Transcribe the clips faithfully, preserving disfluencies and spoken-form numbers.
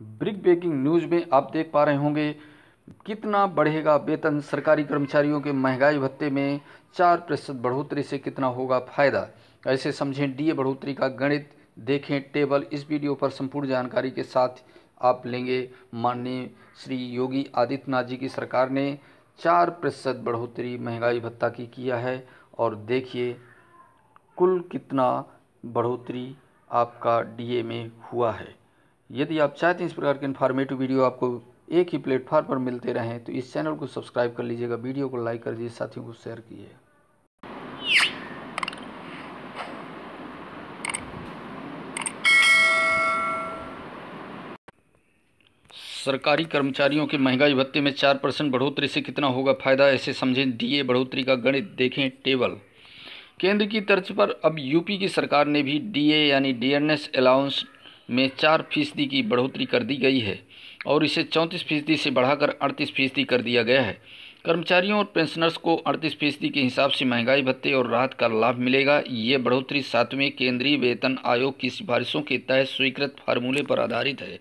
Break breaking news में आप देख पा रहे होंगे कितना बढ़ेगा वेतन। सरकारी कर्मचारियों के महंगाई भत्ते में चार प्रतिशत बढ़ोतरी से कितना होगा फायदा। ऐसे समझें डीए बढ़ोतरी का गणित, देखें टेबल। इस वीडियो पर संपूर्ण जानकारी के साथ आप लेंगे। माननीय श्री योगी आदित्यनाथ जी की सरकार ने चार प्रतिशत बढ़ोतरी महंगाई भत्ता की किया है और देखिए कुल कितना बढ़ोतरी आपका डीए में हुआ है। यदि आप चाहते हैं इस प्रकार के इन्फॉर्मेटिव वीडियो आपको एक ही प्लेटफॉर्म पर मिलते रहें तो इस चैनल को सब्सक्राइब कर लीजिएगा, वीडियो को लाइक कर दीजिए, साथियों को शेयर कीजिए। सरकारी कर्मचारियों के महंगाई भत्ते में चार परसेंट बढ़ोतरी से कितना होगा फायदा, ऐसे समझें डीए बढ़ोतरी का गणित, देखें टेबल। केंद्र की तर्ज पर अब यूपी की सरकार ने भी डीए यानी डियरनेस अलाउंस में चार फीसदी की बढ़ोतरी कर दी गई है और इसे चौंतीस फीसदी से बढ़ाकर अड़तीस फीसदी कर दिया गया है। कर्मचारियों और पेंशनर्स को अड़तीस फीसदी के हिसाब से महंगाई भत्ते और राहत का लाभ मिलेगा। ये बढ़ोतरी सातवें केंद्रीय वेतन आयोग की सिफारिशों के तहत स्वीकृत फार्मूले पर आधारित है।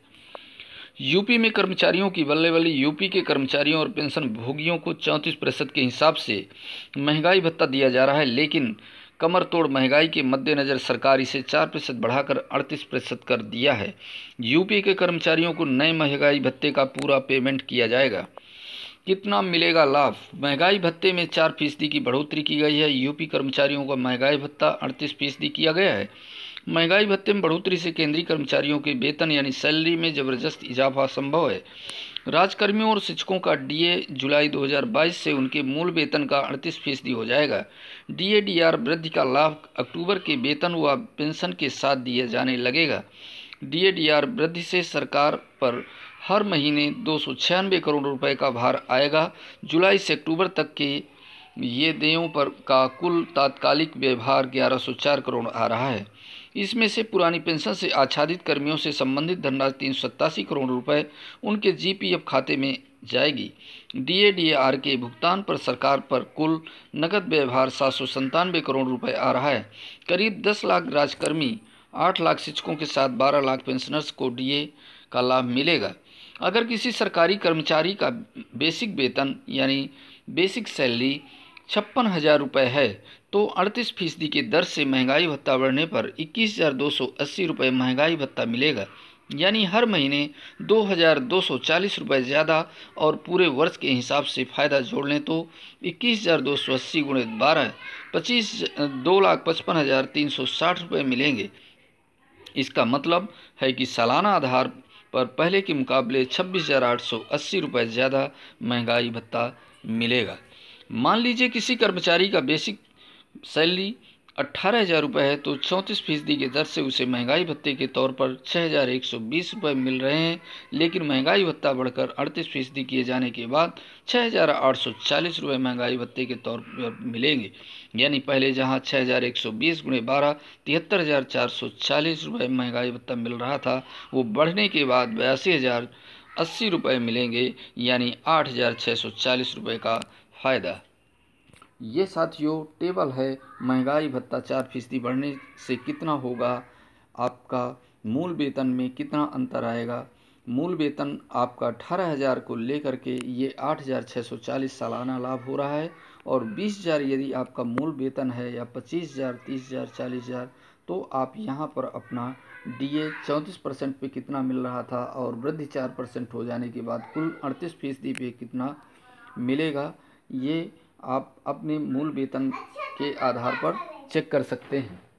यूपी में कर्मचारियों की बल्ले बल्ले यूपी के कर्मचारियों और पेंशन भोगियों को चौंतीस प्रतिशत के हिसाब से महंगाई भत्ता दिया जा रहा है, लेकिन कमर तोड़ महंगाई के मद्देनज़र सरकार इसे चार प्रतिशत बढ़ाकर अड़तीस प्रतिशत कर दिया है। यूपी के कर्मचारियों को नए महंगाई भत्ते का पूरा पेमेंट किया जाएगा। कितना मिलेगा लाभ? महंगाई भत्ते में चार फीसदी की बढ़ोतरी की गई है। यूपी कर्मचारियों का महंगाई भत्ता अड़तीस फीसदी किया गया है। महंगाई भत्ते में बढ़ोतरी से केंद्रीय कर्मचारियों के वेतन यानी सैलरी में जबरदस्त इजाफा संभव है। राज्यकर्मियों और शिक्षकों का डीए जुलाई दो हज़ार बाईस से उनके मूल वेतन का अड़तीस फीसदी हो जाएगा। डीए डीआर वृद्धि का लाभ अक्टूबर के वेतन व पेंशन के साथ दिया जाने लगेगा। डीए डीआर वृद्धि से सरकार पर हर महीने दो सौ छियानवे करोड़ रुपए का भार आएगा। जुलाई से अक्टूबर तक के ये देयों पर का कुल तात्कालिक व्यवहार ग्यारह सौ चार करोड़ आ रहा है। इसमें से पुरानी पेंशन से आच्छादित कर्मियों से संबंधित धनराशि तीन सौ सत्तासी करोड़ रुपए उनके जीपीएफ खाते में जाएगी। डीए डीआर के भुगतान पर सरकार पर कुल नकद व्यवहार सात सौ संतानवे करोड़ रुपए आ रहा है। करीब दस लाख राज्यकर्मी, आठ लाख शिक्षकों के साथ बारह लाख पेंशनर्स को डीए का लाभ मिलेगा। अगर किसी सरकारी कर्मचारी का बेसिक वेतन यानी बेसिक सैलरी छप्पन हज़ार रुपये है तो अड़तीस फीसदी की दर से महंगाई भत्ता बढ़ने पर इक्कीस हज़ार दो सौ अस्सी रुपये महंगाई भत्ता मिलेगा, यानी हर महीने दो हज़ार दो सौ चालीस रुपये ज़्यादा। और पूरे वर्ष के हिसाब से फ़ायदा जोड़ लें तो इक्कीस हज़ार दो सौ अस्सी गुणे बारह पच्चीस दो लाख पचपन हज़ार तीन सौ साठ रुपये मिलेंगे। इसका मतलब है कि सालाना आधार पर पहले के मुकाबले छब्बीस हज़ार आठ सौ अस्सी रुपये ज़्यादा महंगाई भत्ता मिलेगा। मान लीजिए किसी कर्मचारी का बेसिक सैलरी अट्ठारह हज़ार रुपये है तो चौंतीस फीसदी की दर से उसे महंगाई भत्ते के तौर पर छः हज़ार एक सौ बीस रुपये मिल रहे हैं, लेकिन महंगाई भत्ता बढ़कर अड़तीस फीसदी किए जाने के बाद छः हज़ार आठ सौ चालीस रुपये महंगाई भत्ते के तौर पर मिलेंगे। यानी पहले जहां छः हज़ार एक सौ बीस गुणे बारह तिहत्तर हज़ार चार सौ चालीस रुपये महंगाई भत्ता मिल रहा था, वो बढ़ने के बाद बयासी हज़ार अस्सी रुपये मिलेंगे, यानी आठ हज़ार छः सौ चालीस रुपये का फ़ायदा। ये साथियों टेबल है। महंगाई भत्ता चार फीसदी बढ़ने से कितना होगा, आपका मूल वेतन में कितना अंतर आएगा। मूल वेतन आपका अठारह हज़ार को लेकर के ये आठ हज़ार छः सौ चालीस सालाना लाभ हो रहा है और बीस हज़ार यदि आपका मूल वेतन है या पच्चीस हज़ार तीस हज़ार चालीस हज़ार तो आप यहाँ पर अपना डीए चौंतीस परसेंट पे कितना मिल रहा था और वृद्धि चार परसेंट हो जाने के बाद कुल अड़तीस फीसदी पे कितना मिलेगा, ये आप अपने मूल वेतन के आधार पर चेक कर सकते हैं।